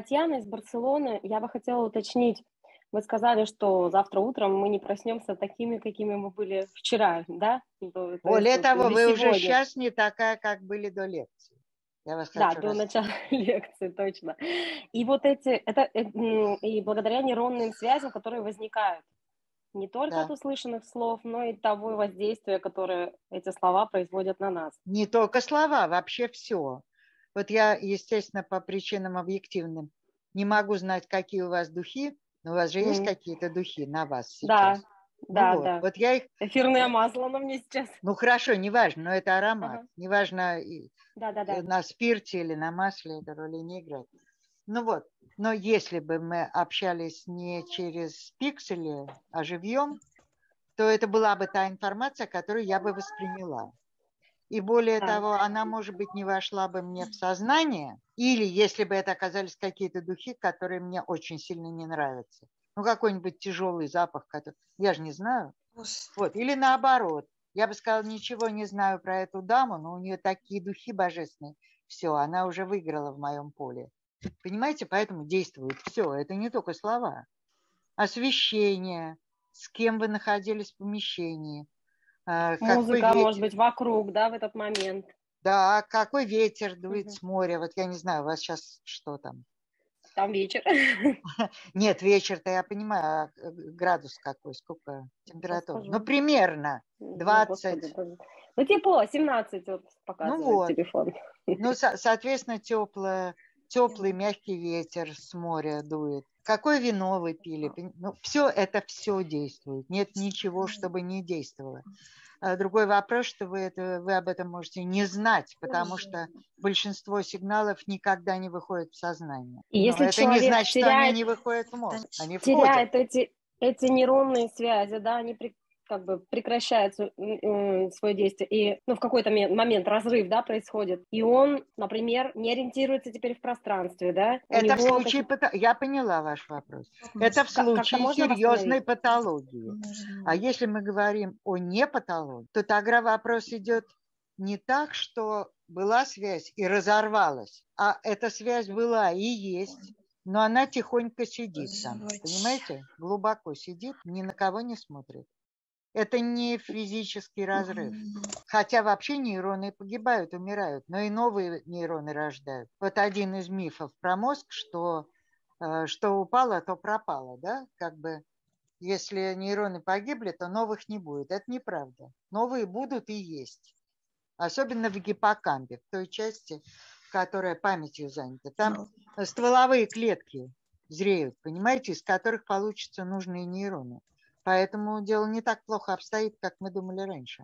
Татьяна из Барселоны. Я бы хотела уточнить. Вы сказали, что завтра утром мы не проснемся такими, какими мы были вчера, да? То есть Более вот, того, или вы уже сегодня. сейчас не такая, как были до лекции. Я вас Да, хочу до начала расстроить. лекции, точно. И вот и благодаря нейронным связям, которые возникают не только от Да. услышанных слов, но и того воздействия, которое эти слова производят на нас. Не только слова, вообще все. Вот я, естественно, по причинам объективным не могу знать, какие у вас духи, но у вас же есть М, какие-то духи на вас Да, сейчас. Ну да, вот, да. вот я их, Эфирное масло на мне сейчас. ну хорошо, неважно, но это аромат. Ага. Неважно, Да, да, да. на спирте или на масле эта роли не играет. Ну вот, но если бы мы общались не через пиксели, а живьем, то это была бы та информация, которую я бы восприняла. И более Да. того, она, может быть, не вошла бы мне в сознание, или если бы это оказались какие-то духи, которые мне очень сильно не нравятся. Ну, какой-нибудь тяжелый запах, который... Я же не знаю. Вот. Или наоборот. Я бы сказала, ничего не знаю про эту даму, но у нее такие духи божественные. Все, она уже выиграла в моем поле. Понимаете, поэтому действует все. Это не только слова. Освещение, с кем вы находились в помещении, какой Музыка, может ветер. быть, вокруг, да, в этот момент. Да, какой ветер дует Мгм. с моря. Вот я не знаю, у вас сейчас что там? Там вечер. Нет, вечер-то я понимаю, а градус какой, сколько Сейчас температура? Ну, скажу. примерно Ну, господи 20. боже. Ну, тепло, 17 вот Ну показывает вот. телефон. Ну, соответственно, теплый мягкий ветер с моря дует. Какое вино вы пили? Ну, все это все действует. Нет ничего, чтобы не действовало. Другой вопрос, что вы об этом можете не знать, потому что большинство сигналов никогда не выходит в сознание. И Но если это не человек значит, что они не выходят в мозг. Они входят. теряет эти нейронные связи, да, они как бы прекращают свое действие, и ну, в какой-то момент разрыв, да, происходит, и он, например, не ориентируется теперь в пространстве, да, у Это в него случае, какие-то... я поняла ваш вопрос. Это в Как-то случае можно серьезной восстановить? патологии. А если мы говорим о непатологии, то тогда вопрос идет не так, что была связь и разорвалась, а эта связь была и есть, но она тихонько сидит там. Понимаете? Глубоко сидит, ни на кого не смотрит. Это не физический разрыв. Хотя вообще нейроны погибают, умирают, но и новые нейроны рождают. Вот один из мифов про мозг, что упало, то пропало, да? Как бы если нейроны погибли, то новых не будет. Это неправда. Новые будут и есть. Особенно в гиппокампе, в той части, которая памятью занята. Там стволовые клетки зреют, понимаете, из которых получатся нужные нейроны. Поэтому дело не так плохо обстоит, как мы думали раньше.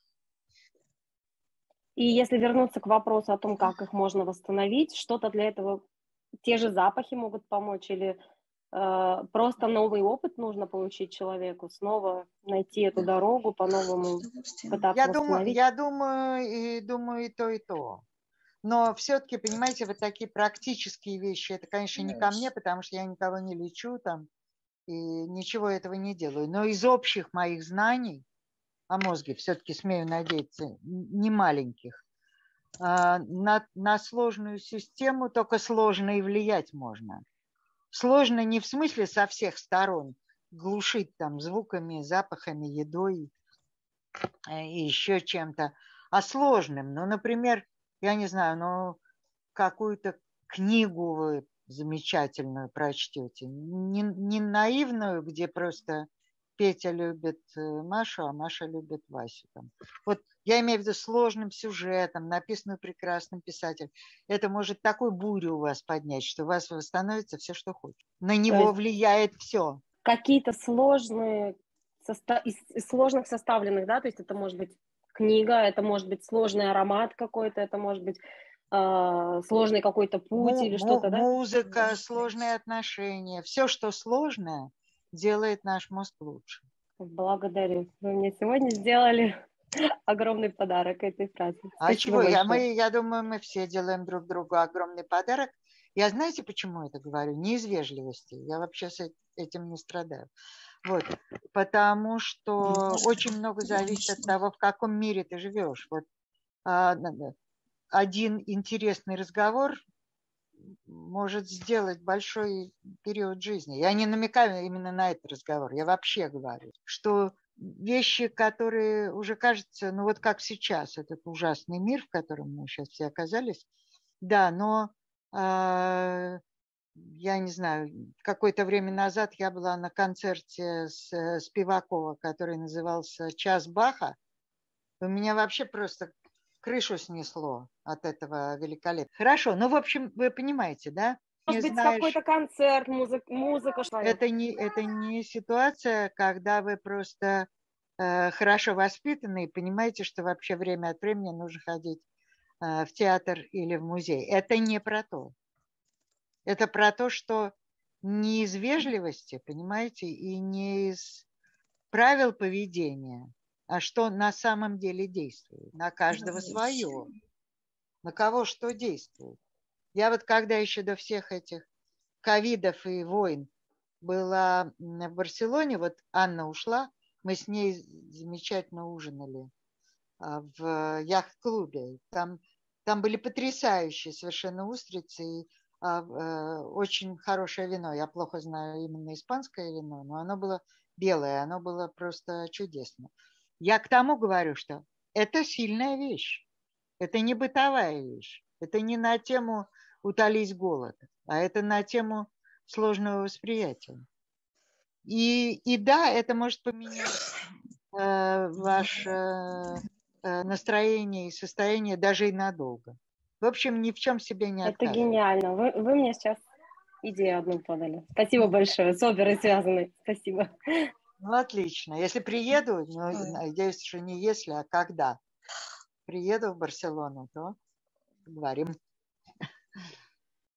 И если вернуться к вопросу о том, как их можно восстановить, что-то для этого, те же запахи могут помочь, или просто новый опыт нужно получить человеку, снова найти эту дорогу, по-новому пытаться восстановить? Думаю и то, и то. Но все-таки, понимаете, вот такие практические вещи, это, конечно, не ко мне, потому что я никого не лечу там и ничего этого не делаю. Но из общих моих знаний о мозге, все-таки смею надеяться, не маленьких, на сложную систему только сложно и влиять можно. Сложно не в смысле со всех сторон глушить там звуками, запахами, едой и еще чем-то, а сложным. Ну, например, я не знаю, какую-то книгу вы замечательную прочтете. Не наивную, где просто Петя любит Машу, а Маша любит Васю. Там. Вот я имею в виду сложным сюжетом, написанную прекрасным писателем. Это может такую бурю у вас поднять, что у вас восстановится все, что хочет. На То него есть влияет все. какие-то сложные, из сложных составленных, да, то есть это может быть книга, это может быть сложный аромат какой-то, это может быть сложный какой-то путь или что-то, да? Музыка, сложные отношения. Все, что сложное, делает наш мозг лучше. Благодарю. Вы мне сегодня сделали огромный подарок этой фразы. А Спасибо чего? большое. Я думаю, мы все делаем друг другу огромный подарок. Я знаете, почему это говорю? Не из вежливости. Я вообще с этим не страдаю. Вот. Потому что очень много зависит от того, в каком мире ты живешь. Вот один интересный разговор может сделать большой период жизни. Я не намекаю именно на этот разговор, я вообще говорю, что вещи, которые уже кажется, ну вот как сейчас, этот ужасный мир, в котором мы сейчас все оказались, да, но я не знаю, какое-то время назад я была на концерте с Спивакова, который назывался «Час Баха». У меня вообще просто крышу снесло от этого великолепия. Хорошо, ну, в общем, вы понимаете, да? Не Может быть, знаешь, какой-то концерт, музыка, человек. это не ситуация, когда вы просто хорошо воспитаны и понимаете, что вообще время от времени нужно ходить в театр или в музей. Это не про то. Это про то, что не из вежливости, понимаете, и не из правил поведения, а что на самом деле действует. На каждого свое. На кого что действует. Я вот когда еще до всех этих ковидов и войн была в Барселоне, вот Анна ушла, мы с ней замечательно ужинали в яхт-клубе. Там были потрясающие совершенно устрицы и очень хорошее вино. Я плохо знаю именно испанское вино, но оно было белое, оно было просто чудесно. Я к тому говорю, что это сильная вещь. Это не бытовая вещь. Это не на тему утолить голод, а это на тему сложного восприятия. И да, это может поменять ваше настроение и состояние даже и надолго. В общем, ни в чем себе не Это отказывайте. гениально. Вы мне сейчас идею одну подали. Спасибо большое. С оперой связанной. Спасибо. Ну, отлично. Если приеду, ну, надеюсь, что не если, а когда приеду в Барселону, то поговорим.